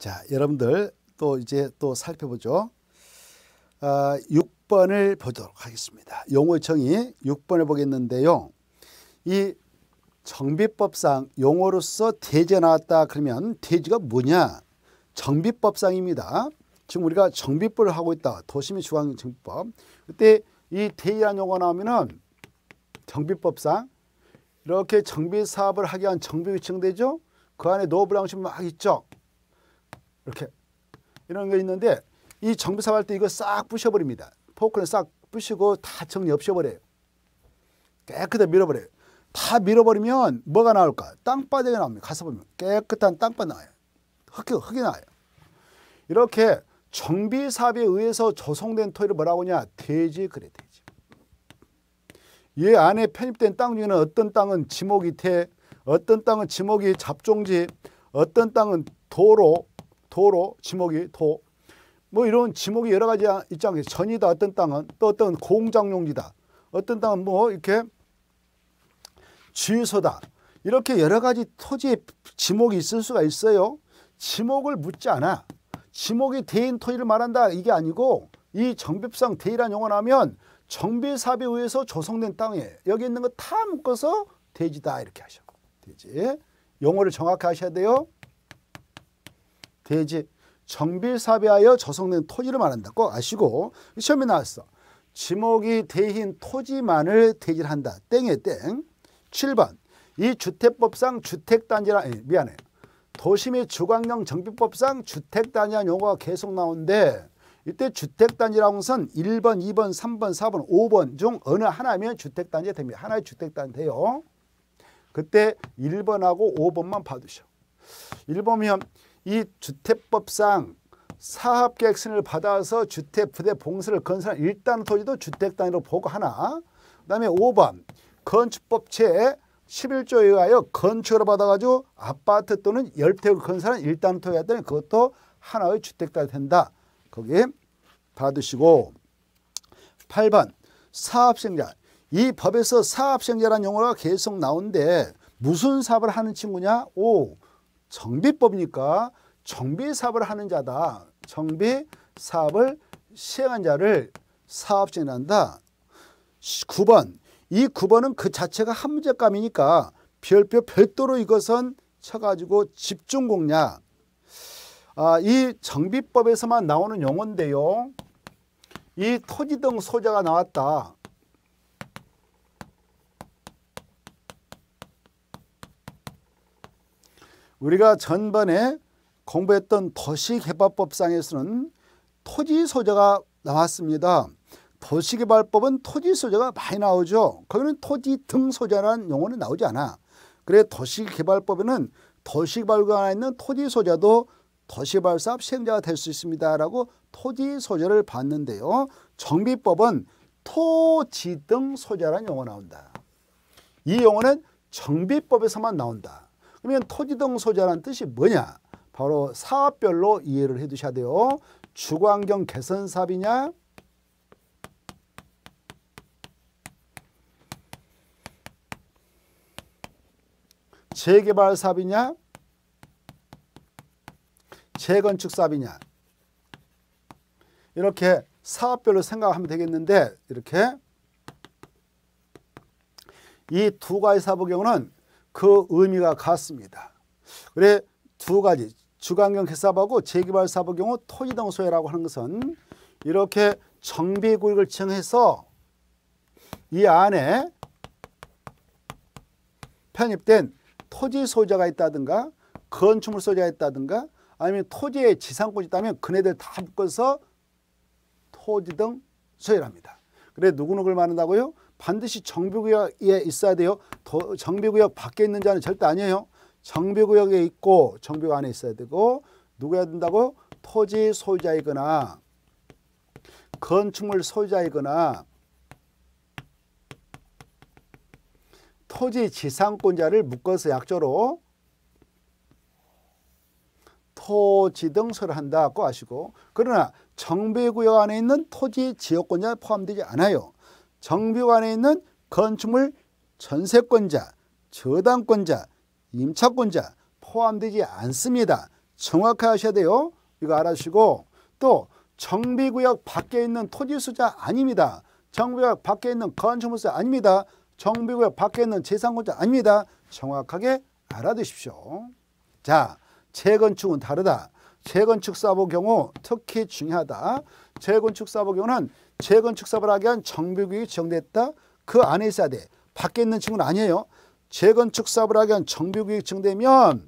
자, 여러분들 또 이제 또 살펴보죠. 6번을 보도록 하겠습니다. 용어 정의 6번을 보겠는데요. 이 정비법상 용어로서 대지가 나왔다 그러면 대지가 뭐냐? 정비법상입니다. 지금 우리가 정비법을 하고 있다. 도시민 주관 정비법. 그때 이 대지라는 용어가 나오면은 정비법상 이렇게 정비 사업을 하기 위한 정비가 지정되죠. 그 안에 노블 방식이 막 있죠. 이렇게 이런 게 있는데 이 정비 사업 할 때 이거 싹 부셔버립니다. 포크는 싹 부시고 다 정리 없애버려요. 깨끗하게 밀어버려요. 다 밀어버리면 뭐가 나올까? 땅바닥이 나옵니다. 가서 보면 깨끗한 땅바닥 나와요. 흙이 나와요. 이렇게 정비 사업에 의해서 조성된 토지를 뭐라고 하냐? 대지 그래, 대지. 이 안에 편입된 땅 중에는 어떤 땅은 지목이태, 어떤 땅은 지목이 잡종지, 어떤 땅은 도로, 지목이 도, 뭐 이런 지목이 여러 가지 있지 않겠어요. 전이다. 어떤 땅은 또 어떤 공장용지다. 어떤 땅은 뭐 이렇게 주유소다. 이렇게 여러 가지 토지에 지목이 있을 수가 있어요. 지목을 묻지 않아. 지목이 대인 토지를 말한다 이게 아니고 이 정비법상 대지라는 용어를 하면 정비사업에 의해서 조성된 땅에 여기 있는 거 다 묶어서 대지다 이렇게 하셔. 대지. 용어를 정확히 하셔야 돼요. 대지. 정비사업에 하여 조성된 토지를 말한다. 꼭 아시고 시험에 나왔어. 지목이 대인 토지만을 대지를 한다. 땡에 땡. 7번. 이 주택법상 주택단지라 미안해. 도시 및 주거환경 정비법상 주택단지라는 용어가 계속 나오는데 이때 주택단지라는 것은 1번, 2번, 3번, 4번, 5번 중 어느 하나면 주택단지가 됩니다. 하나의 주택단지 돼요. 그때 1번하고 5번만 봐두셔. 1번이면 이 주택법상 사업계획서를 받아서 주택 부대 봉수를 건설한 일단 토지도 주택단지로 보고 하나. 그 다음에 5번 건축법 제 11조에 의하여 건축을 받아가지고 아파트 또는 열태를 건설한 일단 토지가 되면 그것도 하나의 주택단지 된다. 거기 받으시고 8번 사업시행자. 이 법에서 사업시행자라는 용어가 계속 나오는데 무슨 사업을 하는 친구냐? 오, 정비법이니까 정비사업을 하는 자다. 정비사업을 시행한 자를 사업시행한다. 9번. 이 9번은 그 자체가 한 문제감이니까 별도로 이것은 쳐가지고 집중공략. 이 정비법에서만 나오는 용어인데요. 이 토지 등 소재가 나왔다. 우리가 전번에 공부했던 도시개발법상에서는 토지 소재가 나왔습니다. 도시개발법은 토지 소재가 많이 나오죠. 거기는 토지 등 소재라는 용어는 나오지 않아. 그래 도시개발법에는 도시개발구역에 안에 있는 토지 소재도 도시개발 사업 시행자가 될 수 있습니다. 라고 토지 소재를 봤는데요. 정비법은 토지 등 소재라는 용어 나온다. 이 용어는 정비법에서만 나온다. 그러면 토지 등 소재라는 뜻이 뭐냐? 바로 사업별로 이해를 해 두셔야 돼요. 주거환경 개선 사업이냐? 재개발 사업이냐? 재건축 사업이냐? 이렇게 사업별로 생각하면 되겠는데 이렇게 이 두 가지 사업의 경우는 그 의미가 같습니다. 그래 두 가지 주거환경 개사업하고 재개발 사업의 경우 토지 등 소재라고 하는 것은 이렇게 정비구역을 지정해서 이 안에 편입된 토지 소재가 있다든가 건축물 소재가 있다든가 아니면 토지에 지상권이 있다면 그네들 다 묶어서 토지 등 소재랍니다. 그래 누구누구를 말한다고요? 반드시 정비구역에 있어야 돼요. 정비구역 밖에 있는 자는 절대 아니에요. 정비구역에 있고 정비구역 안에 있어야 되고 누구야 된다고? 토지 소유자이거나 건축물 소유자이거나 토지 지상권자를 묶어서 약조로 토지 등 소를 한다고 아시고 그러나 정비구역 안에 있는 토지 지역권자 포함되지 않아요. 정비구역 안에 있는 건축물 전세권자, 저당권자, 임차권자 포함되지 않습니다. 정확하게 하셔야 돼요. 이거 알아주시고 또 정비구역 밖에 있는 토지소유자 아닙니다. 정비구역 밖에 있는 건축물소유자 아닙니다. 정비구역 밖에 있는 재산권자 아닙니다. 정확하게 알아두십시오. 자, 재건축은 다르다. 재건축 사업의 경우 특히 중요하다. 재건축 사업의 경우는 재건축 사업을 하기 위한 정비구역이 지정됐다. 그 안에 있어야 돼. 밖에 있는 친구는 아니에요. 재건축 사업을 하기 위한 정비구역이 지정되면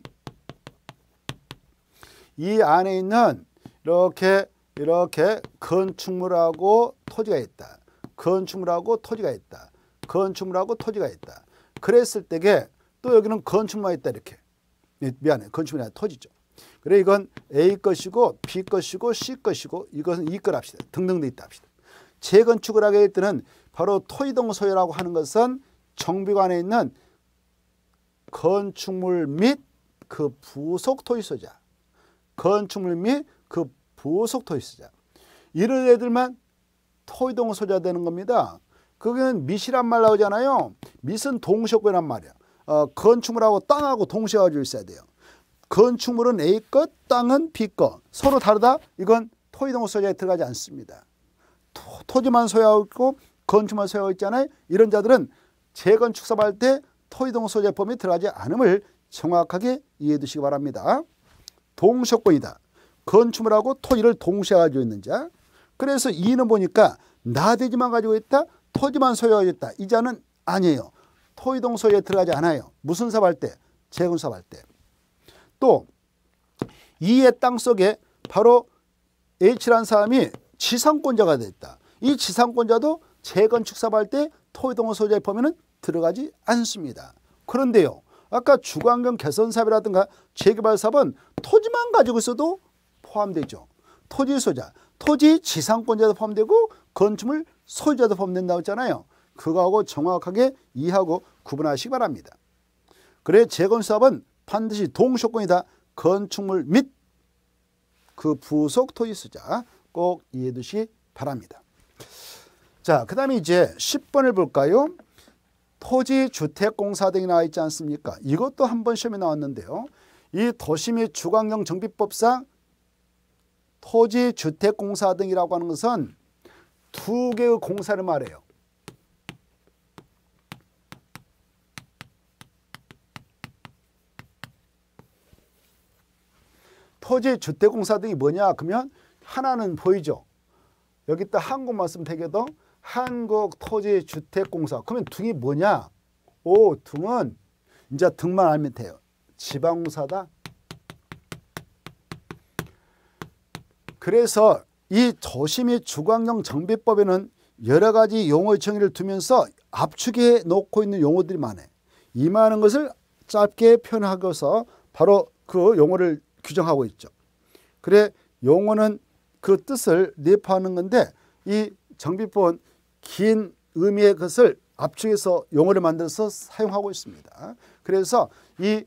이 안에 있는 이렇게 건축물하고 토지가 있다. 건축물하고 토지가 있다. 건축물하고 토지가 있다. 그랬을 때게 또 여기는 건축물만 있다 이렇게. 미안해. 건축물이 아니라 토지죠. 그래 이건 A 것이고 B 것이고 C 것이고 이것은 E 것 합시다. 등등도 있다 합시다. 재건축을 하게 될 때는 바로 토지동 소유라고 하는 것은 정비관에 있는 건축물 및 그 부속 토지소유자. 건축물 및 그 부속 토지소유자. 이런 애들만 토지동 소유자 되는 겁니다. 거기는 밋이란 말 나오잖아요. 밋은 동시효과란 말이야. 건축물하고 땅하고 동시에 가지고 있어야 돼요. 건축물은 A 것, 땅은 B 것. 서로 다르다? 이건 토지동 소유자에 들어가지 않습니다. 토지만 소유하고 있고 건축만 소유하고 있잖아요. 이런 자들은 재건축 사업할 때 토지동 소유자 범위에 들어가지 않음을 정확하게 이해해 두시기 바랍니다. 동시효권이다. 건축물하고 토지를 동시에 가지고 있는 자. 그래서 이는 보니까 나대지만 가지고 있다. 토지만 소유하고 있다. 이 자는 아니에요. 토지동 소유에 들어가지 않아요. 무슨 사업할 때? 재건축 사업할 때. 또 이의 땅 속에 바로 H라는 사람이 지상권자가 됐다. 이 지상권자도 재건축 사업할 때 토지동 소유자의 범위는 들어가지 않습니다. 그런데요. 아까 주거환경 개선 사업이라든가 재개발 사업은 토지만 가지고 있어도 포함되죠. 토지 소유자, 토지 지상권자도 포함되고 건축물 소유자도 포함된다고 했잖아요. 그거하고 정확하게 이해하고 구분하시기 바랍니다. 그래 재건축 사업은 반드시 동시효권이다. 건축물 및 그 부속 토지 소유자 꼭 이해해 두시기 바랍니다. 자, 그 다음에 이제 10번을 볼까요? 토지주택공사 등이 나와 있지 않습니까? 이것도 한번 시험에 나왔는데요. 이 도시 및 주거환경 정비법상 토지주택공사 등이라고 하는 것은 두 개의 공사를 말해요. 토지주택공사 등이 뭐냐? 그러면 하나는 보이죠? 여기다 한국만 쓰면 되게도 한국토지주택공사. 그러면 등이 뭐냐? 오, 등은 이제 등만 알면 돼요. 지방공사다. 그래서 이 도시 및 주거환경 정비법에는 여러 가지 용어의 정의를 두면서 압축해 놓고 있는 용어들이 많아요. 이 많은 것을 짧게 표현하고서 바로 그 용어를 규정하고 있죠. 그래 용어는 그 뜻을 내포하는 건데 이 정비법은 긴 의미의 것을 압축해서 용어를 만들어서 사용하고 있습니다. 그래서 이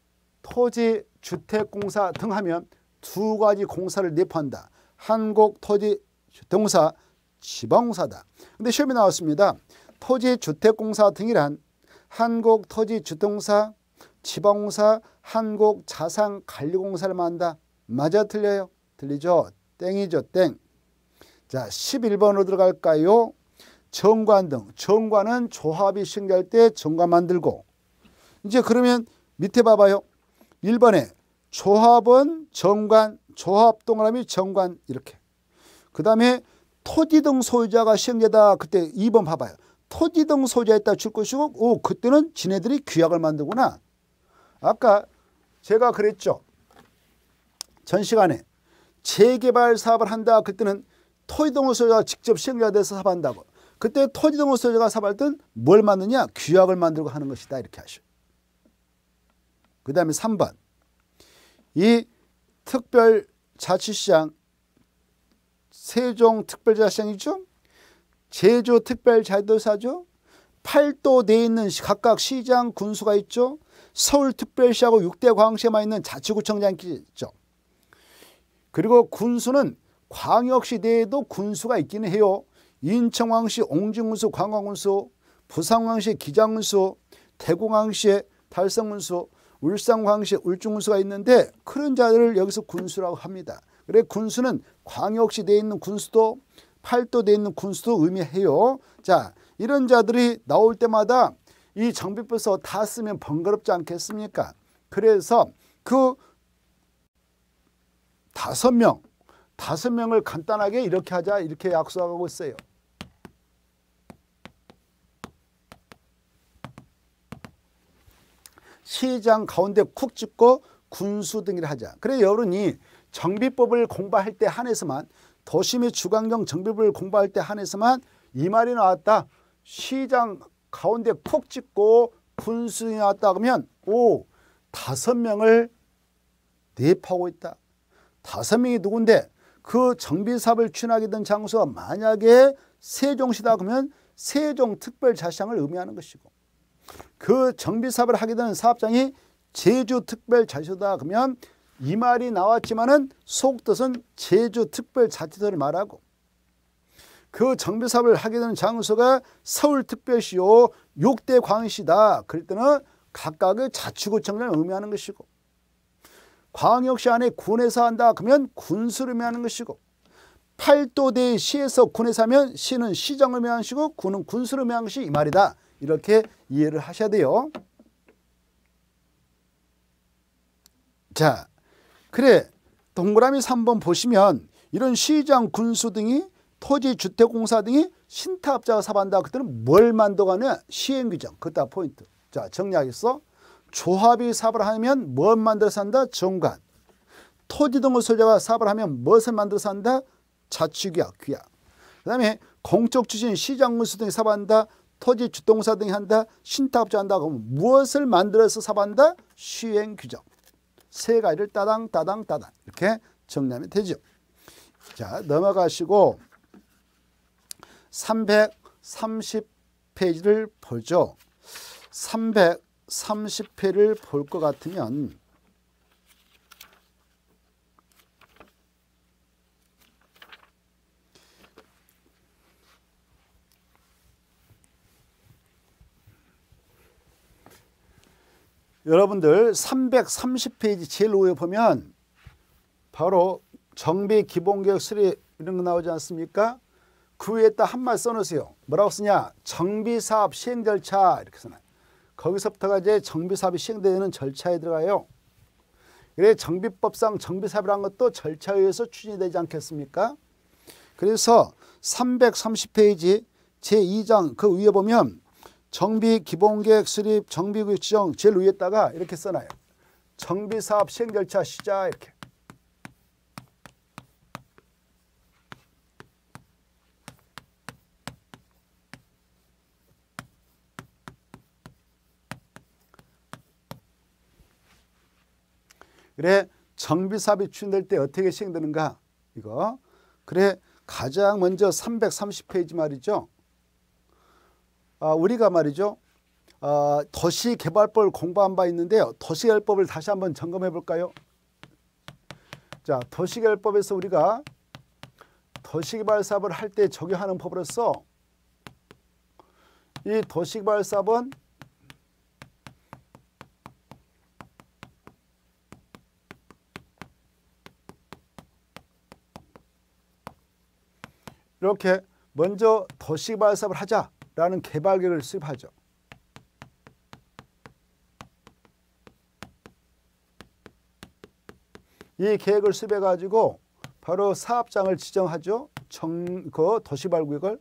토지주택공사 등 하면 두 가지 공사를 내포한다. 한국토지주택공사, 지방공사다. 근데 시험에 나왔습니다. 토지주택공사 등이란 한국토지주택공사, 지방공사, 한국자산관리공사를 말한다. 맞아 틀려요? 틀리죠? 땡이죠. 땡. 자, 11번으로 들어갈까요? 정관 등. 정관은 조합이 신고할 때 정관 만들고. 이제 그러면 밑에 봐봐요. 1번에 조합은 정관, 조합 동그라미 정관 이렇게. 그 다음에 토지 등 소유자가 시행되다. 그때 2번 봐봐요. 토지 등 소유자에 따라 줄 것이고 오 그때는 지네들이 규약을 만들구나. 아까 제가 그랬죠. 전 시간에 재개발 사업을 한다. 그때는 토지 등 소유자가 직접 시행자가 돼서 사업한다고. 그때 토지 등 소유자가 사업할 때는 뭘 만드냐? 규약을 만들고 하는 것이다. 이렇게 하셔. 그 다음에 3번. 이 특별자치시장, 세종특별자치시장이죠. 제주특별자치도사죠. 8도 내에 있는 각각 시장 군수가 있죠. 서울특별시하고 6대 광역시에만 있는 자치구청장이 있죠. 그리고 군수는 광역시 내에도 군수가 있기는 해요. 인천광역시 옹진군수, 광화군수, 부산광역시 기장군수, 대구광역시 달성군수, 울산광역시 울중군수가 있는데 그런 자들을 여기서 군수라고 합니다. 그래 군수는 광역시 내에 있는 군수도 팔도에 있는 군수도 의미해요. 자, 이런 자들이 나올 때마다 이 정비법서 다 쓰면 번거롭지 않겠습니까? 그래서 그 5명을 간단하게 이렇게 하자 이렇게 약속하고 있어요. 시장 가운데 쿡 찍고 군수 등을 하자. 그래 여러분이 정비법을 공부할 때 한해서만 도시 및 주관경 정비법을 공부할 때 한해서만 이 말이 나왔다. 시장 가운데 쿡 찍고 군수가 나왔다 그러면 5명을 대입하고 있다. 5명이 누군데 그 정비사업을 추진하게 된 장소가 만약에 세종시다 그러면 세종특별자치장을 의미하는 것이고 그 정비사업을 하게 되는 사업장이 제주특별자치도다 그러면 이 말이 나왔지만은 속뜻은 제주특별자치도를 말하고 그 정비사업을 하게 되는 장소가 서울특별시요 6대 광역시다. 그럴 때는 각각의 자치구청장을 의미하는 것이고 광역시 안에 군에서 한다 그러면 군수를 의미하는 것이고 팔도대 시에서 군에서 하면 시는 시정을 의미하는 것이고 군은 군수를 의미하는 것이 이 말이다. 이렇게 이해를 하셔야 돼요. 자, 그래 동그라미 3번 보시면 이런 시장, 군수 등이 토지주택공사 등이 신탁업자가 사업한다. 그때는 뭘 만들어가냐? 시행규정. 그것도 포인트. 자, 정리하겠어? 조합이 사업을 하면 뭘 만들어서 한다? 정관. 토지 등의 소유자가 사업을 하면 무엇을 만들어서 한다? 자치규약, 규약. 그 다음에 공적 추진, 시장, 군수 등이 사업한다. 토지 주택공사 등이 한다. 신탁업자 한다. 그러면 무엇을 만들어서 사업한다? 시행규정. 세 가지를 따당 이렇게 정리하면 되죠. 자, 넘어가시고 330페이지를 보죠. 330페이지를 볼 것 같으면 여러분들 330페이지 제일 위에 보면 바로 정비 기본계획 수립 이런 거 나오지 않습니까? 그 위에다 한 말 써놓으세요. 뭐라고 쓰냐? 정비사업 시행절차 이렇게 써놔요. 거기서부터가 이제 정비사업이 시행되는 절차에 들어가요. 그래 정비법상 정비사업이라는 것도 절차에 의해서 추진이 되지 않겠습니까? 그래서 330페이지 제2장 그 위에 보면 정비 기본계획 수립 정비구역 지정 제일 위에다가 이렇게 써놔요. 정비사업 시행절차 시작 이렇게. 그래 정비사업이 추진될 때 어떻게 시행되는가 이거. 그래 가장 먼저 330페이지 말이죠. 우리가 말이죠. 도시개발법을 공부한 바 있는데요. 도시개발법을 다시 한번 점검해 볼까요? 자, 도시개발법에서 우리가 도시개발 사업을 할 때 적용하는 법으로서 이 도시개발 사업은 이렇게 먼저 도시개발 사업을 하자라는 개발계획을 수립하죠. 이 계획을 수립해 가지고 바로 사업장을 지정하죠. 그 도시개발구역을.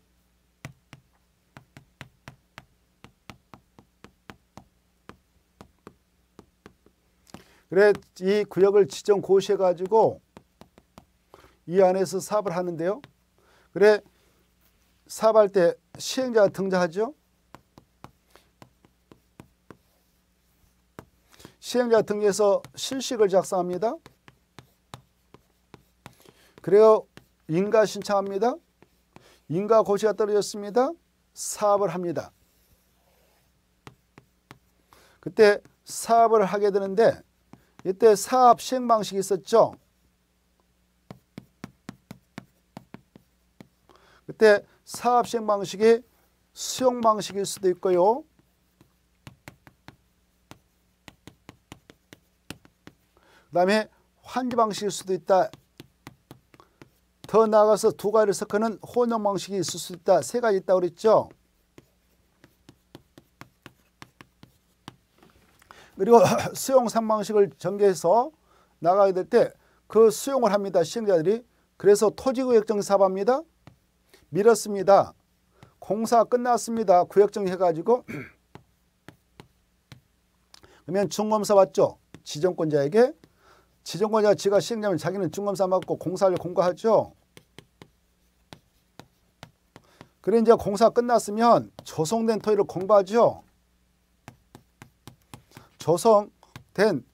그래 이 구역을 지정 고시해 가지고 이 안에서 사업을 하는데요. 그래 사업할 때 시행자가 등장하죠. 시행자가 등장해서 실식을 작성합니다. 그래요 인가 신청합니다. 인가 고시가 떨어졌습니다. 사업을 합니다. 그때 사업을 하게 되는데 이때 사업 시행 방식이 있었죠. 그때 사업 시행 방식이 수용 방식일 수도 있고요. 그다음에 환지 방식일 수도 있다. 더 나아가서 두 가지를 섞는 혼용 방식이 있을 수 있다. 세 가지 있다고 그랬죠. 그리고 수용 3방식을 전개해서 나가게 될 때 그 수용을 합니다. 시행자들이. 그래서 토지구역정사합니다. 밀었습니다. 공사 끝났습니다. 구역정리 해가지고 그러면 중검사 왔죠. 지정권자에게. 지정권자가 지가 시행자면 자기는 중검사 맡고 공사를 공고하죠. 그래 이제 공사 끝났으면 조성된 토지를 공부하죠. 조성된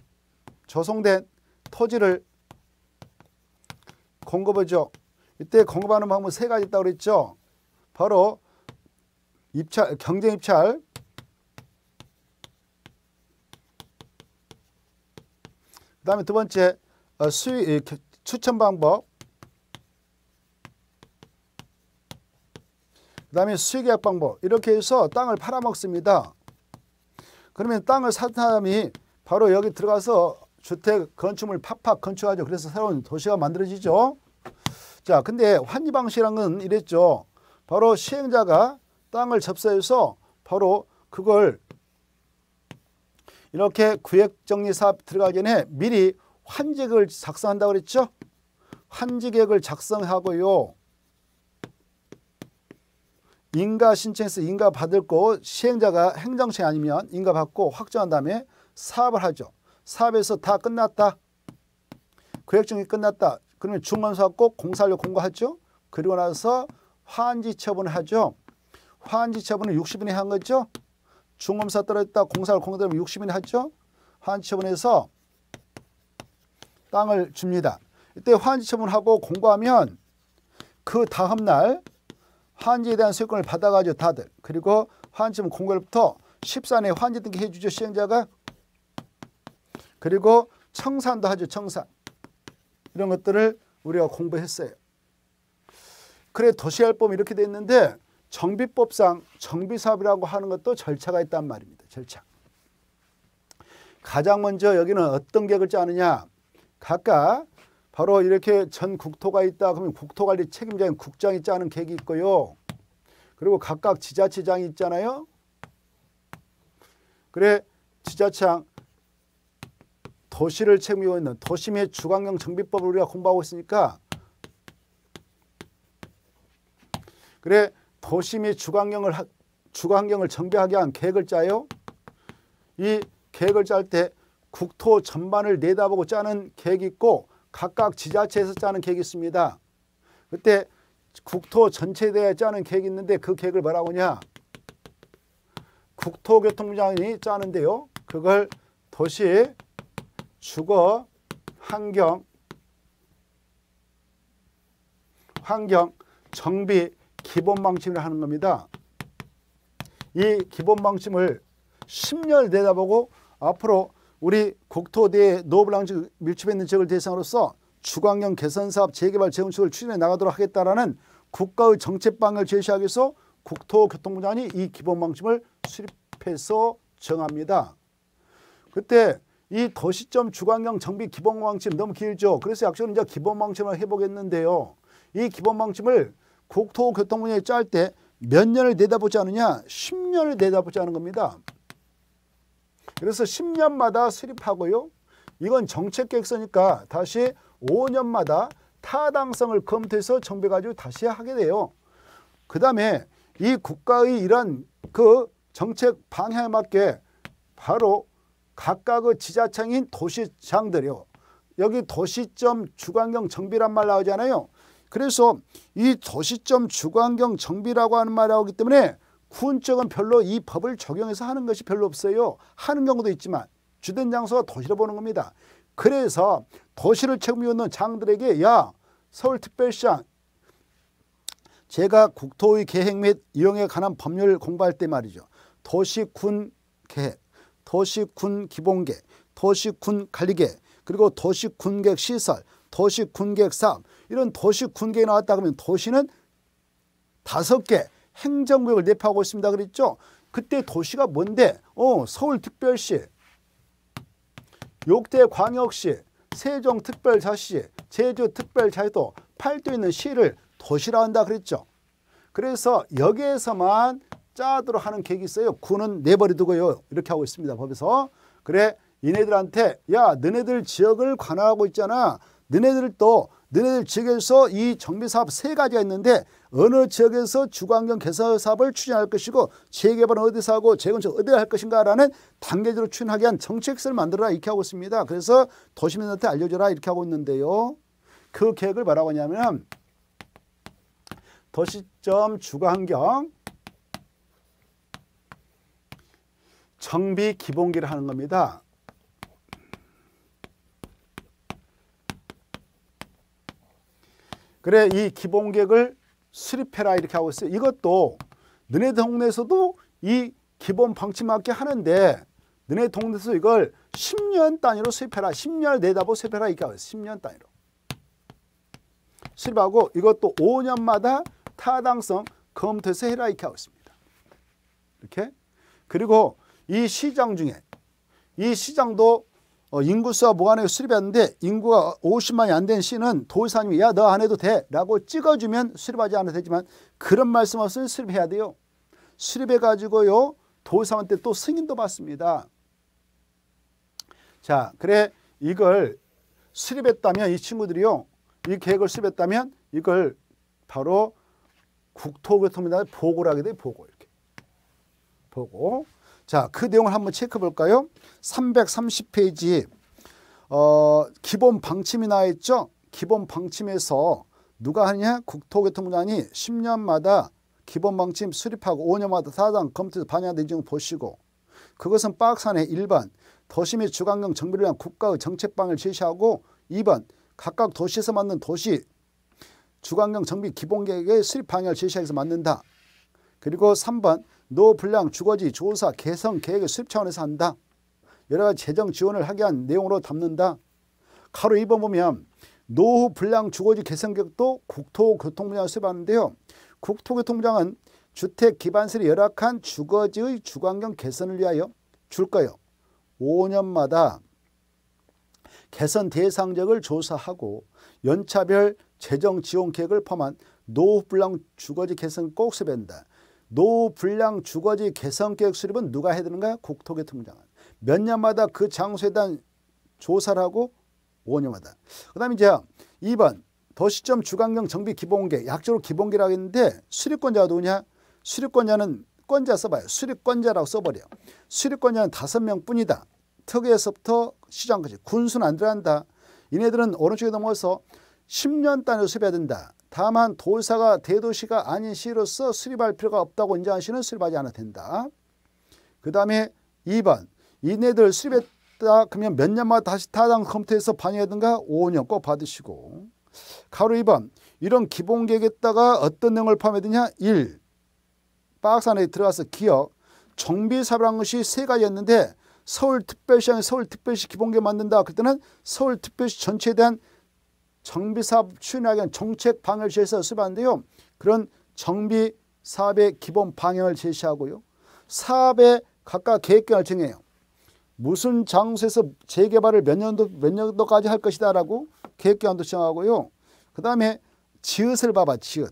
토지를 공급하죠. 이때 공급하는 방법 세 가지 있다고 그랬죠. 바로 입찰, 경쟁 입찰, 그 다음에 두 번째 추천 방법, 그 다음에 수익계약 방법, 이렇게 해서 땅을 팔아먹습니다. 그러면 땅을 산 사람이 바로 여기 들어가서 주택 건축물 팍팍 건축하죠. 그래서 새로운 도시가 만들어지죠. 자, 근데 환지 방식이란 건 이랬죠. 바로 시행자가 땅을 접수해서 바로 그걸 이렇게 구역정리 사업 들어가기 전에 미리 환지계획을 작성한다고 그랬죠. 환지계획을 작성하고요. 인가 신청해서 인가 받을 거 시행자가 행정처 아니면 인가 받고 확정한 다음에 사업을 하죠. 사업에서 다 끝났다. 구역정리 끝났다. 그러면 중검사 꼭 공사를 공고하죠. 그리고 나서 환지 처분을 하죠. 환지 처분은 60일에 한 거죠. 중검사 떨어졌다. 공사를 공고되면 60일에 하죠. 환지 처분해서 땅을 줍니다. 이때 환지 처분하고 공고하면 그 다음 날 환지에 대한 소유권을 받아가지고 다들. 그리고 환지 처분 공고일부터 14일에 환지 등기해 주죠. 시행자가. 그리고 청산도 하죠. 청산. 이런 것들을 우리가 공부했어요. 그래 도시활법이 이렇게 돼 있는데 정비법상 정비사업이라고 하는 것도 절차가 있단 말입니다. 절차. 가장 먼저 여기는 어떤 계획을 짜느냐. 각각 바로 이렇게 전 국토가 있다. 그러면 국토관리 책임자인 국장이 짜는 계획이 있고요. 그리고 각각 지자체장이 있잖아요. 그래 지자체장 도시를 책임지고 있는 도시및 주관경 정비법을 우리가 공부하고 있으니까 그래 도시 및 주관경을 정비하게 한 계획을 짜요. 이 계획을 짤 때 국토 전반을 내다보고 짜는 계획이 있고 각각 지자체에서 짜는 계획이 있습니다. 그때 국토 전체에 대해 짜는 계획이 있는데 그 계획을 뭐라고 하냐. 국토교통부장이 짜는데요. 그걸 도시 주거 환경 정비 기본 방침을 하는 겁니다. 이 기본 방침을 10년을 내다보고 앞으로 우리 국토대에 노블랑지 밀집해 있는 지역을 대상으로서 주관경 개선사업 재개발 재건축을 추진해 나가도록 하겠다라는 국가의 정책 방향을 제시하기 위해서 국토교통부장이 이 기본 방침을 수립해서 정합니다. 그때 이 도시점 주관경 정비 기본 방침 너무 길죠. 그래서 약속은 이제 기본 방침을 해보겠는데요. 이 기본 방침을 국토교통부장이 짤 때 몇 년을 내다보지 않느냐? 10년을 내다보지 않은 겁니다. 그래서 10년마다 수립하고요. 이건 정책계획서니까 다시 5년마다 타당성을 검토해서 정비해가지고 다시 하게 돼요. 그 다음에 이 국가의 이런 그 정책 방향에 맞게 바로 각각의 지자체인 도시장들이요. 여기 도시점 주관경 정비란 말 나오잖아요. 그래서 이 도시점 주관경 정비라고 하는 말이 나오기 때문에 군 쪽은 별로 이 법을 적용해서 하는 것이 별로 없어요. 하는 경우도 있지만 주된 장소가 도시로 보는 겁니다. 그래서 도시를 책임지고 있는 장들에게 야 서울특별시장 제가 국토의 계획 및 이용에 관한 법률을 공부할 때 말이죠. 도시군 계획, 도시군 기본계획, 도시군 관리계획, 그리고 도시군계획 시설, 도시군계획 사업 이런 도시군계획이 나왔다 그러면 도시는 5개 행정구역을 내포하고 있습니다. 그랬죠. 그때 도시가 뭔데? 서울특별시 욕대광역시, 세종특별자치, 제주특별자치도 팔도에 있는 시를 도시라 한다 그랬죠. 그래서 여기에서만 짜도록 하는 계획이 있어요. 구는 내버려두고요. 이렇게 하고 있습니다. 법에서. 그래 얘네들한테 야 너네들 지역을 관할하고 있잖아. 너네들 지역에서 이 정비사업 3가지가 있는데 어느 지역에서 주거환경 개선 사업을 추진할 것이고 재개발은 어디서 하고 재건축 어디에 할 것인가 라는 단계적으로 추진하기 위한 정책을 만들어라 이렇게 하고 있습니다. 그래서 도시민들한테 알려줘라 이렇게 하고 있는데요. 그 계획을 뭐라고 하냐면 도시점 주거환경 정비 기본계를 하는 겁니다. 그래 이 기본계획을 수립해라 이렇게 하고 있어요. 이것도 너네 동네에서도 이 기본 방침 맞게 하는데 너네 동네에서 이걸 10년 단위로 수립해라. 10년을 내다보고 수립해라 이렇게 하고 있어요. 10년 단위로. 수립하고 이것도 5년마다 타당성 검토해서 해라 이렇게 하고 있습니다. 이렇게. 그리고 이 시장 중에 이 시장도 인구수와 무관하게 수립했는데 인구가 50만이 안 된 시는 도지사님이 야 너 안 해도 돼 라고 찍어주면 수립하지 않아도 되지만 그런 말씀 없으면 수립해야 돼요. 수립해 가지고요 도지사한테 또 승인도 받습니다. 자 그래 이걸 수립했다면 이 친구들이요 이 계획을 수립했다면 이걸 바로 국토교통부에 보고를 하게 돼요. 보고 이렇게 보고. 자, 그 내용을 한번 체크해 볼까요? 330페이지 기본 방침이 나와 있죠. 기본 방침에서 누가 하느냐? 국토교통부장이 10년마다 기본 방침 수립하고 5년마다 타당 검토해서 반영한 내용 보시고 그것은 박스 안에 1번 도시 및 주거환경 정비를 위한 국가의 정책방을 제시하고 2번 각각 도시에서 만든 도시 주거환경 정비 기본계획의 수립 방향을 제시해서 만든다. 그리고 3번 노후 불량 주거지 조사 개선 계획을 수립 차원에서 한다. 여러 가지 재정 지원을 하게 한 내용으로 담는다. 가로 2번 보면 노후 불량 주거지 개선 계획도 국토교통부장을 수립하는데요. 국토교통부장은 주택 기반시설이 열악한 주거지의 주거환경 개선을 위하여 줄 거예요. 5년마다 개선 대상 지역을 조사하고 연차별 재정 지원 계획을 포함한 노후 불량 주거지 개선 꼭 수립한다. 노후 불량 주거지 개선 계획 수립은 누가 해야 되는가? 국토교통부장은. 몇 년마다 그 장소에 대한 조사를 하고 5년마다. 그 다음에 이제 2번 도시점 주거환경 정비 기본계획 약적으로 기본계획이라고 했는데 수립권자가 누구냐? 수립권자는 권자 써봐요. 수립권자라고 써버려. 수립권자는 5명 뿐이다. 특위에서부터 시장까지 군수는 안 들어간다. 이네들은 오른쪽에 넘어서 10년 단위로 수립해야 된다. 다만 도시가 대도시가 아닌 시로서 수립할 필요가 없다고 인정한 시는 수립하지 않아도 된다. 그 다음에 2번 이네들 수립했다 그러면 몇 년마다 다시 타당 검토해서 반영하든가 5년 꼭 받으시고 가로 2번 이런 기본계획에다가 어떤 내용을 포함해야 되냐 1. 박스 안에 들어가서 기억 정비사업이라는 것이 3가지였는데 서울특별시장에 서울특별시 기본계획 만든다. 그때는 서울특별시 전체에 대한 정비사업 추진하기 위한 정책 방향을 제시해서 수립하는데요. 그런 정비사업의 기본 방향을 제시하고요. 사업의 각각 계획경을 정해요. 무슨 장소에서 재개발을 몇 년도까지 할 것이다 라고 계획경도 정하고요. 그 다음에 지읒을 봐봐. 지읒.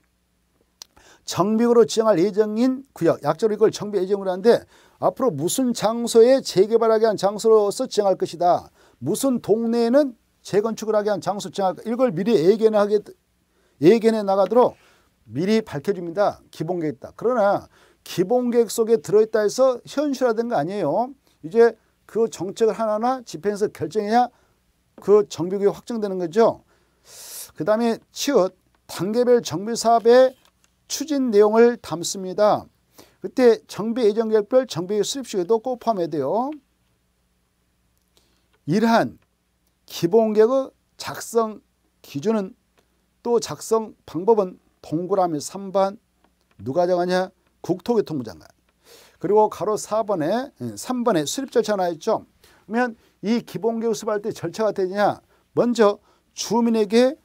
정비구로 지정할 예정인 구역. 약적으로 이걸 정비 예정으로 하는데 앞으로 무슨 장소에 재개발하기 위한 장소로서 지정할 것이다. 무슨 동네에는 재건축을 하게 한 장소 지정할 이걸 미리 예견해 나가도록 미리 밝혀줍니다. 기본계획 있다. 그러나 기본계획 속에 들어있다 해서 현실화된 거 아니에요. 이제 그 정책을 하나하나 집행해서 결정해야 그 정비구역이 확정되는 거죠. 그 다음에 치읓 단계별 정비사업의 추진 내용을 담습니다. 그때 정비 예정계획별 정비계획 수립 시기도 꼭 포함해야 돼요. 이러한 기본계획의 작성 기준은 또 작성 방법은 동그라미 3번 누가 정하냐? 국토교통부 장관. 그리고 가로 3번에 수립 절차가 나와 있죠. 그러면 이 기본계획 수립할 때 절차가 되냐? 먼저 주민에게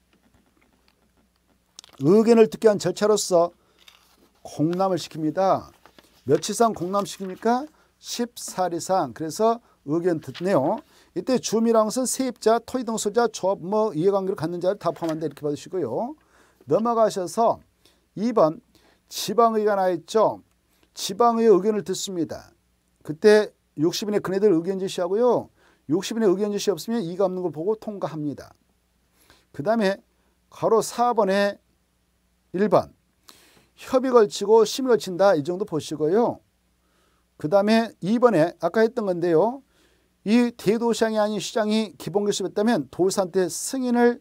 의견을 듣게 한 절차로서 공람을 시킵니다. 며칠 이상 공람시킵니까? 14일 이상. 그래서 의견 듣네요. 이때 주민이라는 것은 세입자, 토지 등 소유자, 조합, 이해관계를 갖는 자를 다 포함한다 이렇게 받으시고요. 넘어가셔서 2번 지방의회가 나있죠. 지방의회 의견을 듣습니다. 그때 60인의 그네들 의견 제시하고요. 60인의 의견 제시 없으면 이가 없는 걸 보고 통과합니다. 그 다음에 가로 4번에 1번 협의 걸치고 심의 걸친다 이 정도 보시고요. 그 다음에 2번에 아까 했던 건데요. 이 대도시장이 아닌 시장이 기본교섭했다면 도지사한테 승인을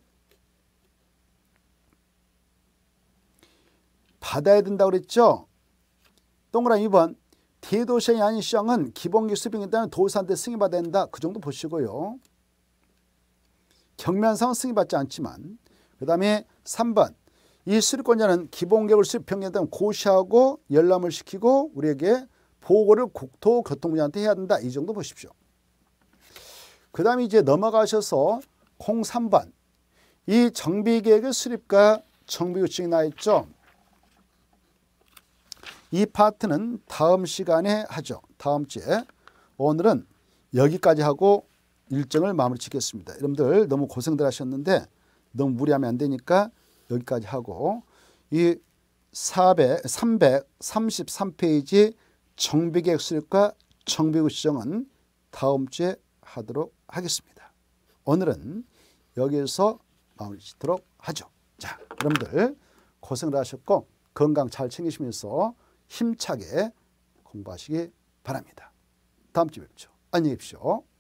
받아야 된다고 그랬죠. 동그라미 2번 대도시장이 아닌 시장은 기본교섭이기 도지사한테 승인받아야 된다. 그 정도 보시고요. 경면상은 승인받지 않지만 그 다음에 3번 이 수립권자는 기본계획을 수립 변경했다면 고시하고 열람을 시키고 우리에게 보고를 국토교통부한테 해야 된다. 이 정도 보십시오. 그 다음에 이제 넘어가셔서 03번 이 정비계획의 수립과 정비요청이 나있죠. 이 파트는 다음 시간에 하죠. 다음 주에. 오늘은 여기까지 하고 일정을 마무리 짓겠습니다. 여러분들 너무 고생들 하셨는데 너무 무리하면 안 되니까 여기까지 하고 이 333페이지 정비계획 수립과 정비구 시정은 다음 주에 하도록 하겠습니다. 오늘은 여기에서 마무리 짓도록 하죠. 자, 여러분들 고생을 하셨고 건강 잘 챙기시면서 힘차게 공부하시기 바랍니다. 다음 주에 뵙죠. 안녕히 계십시오.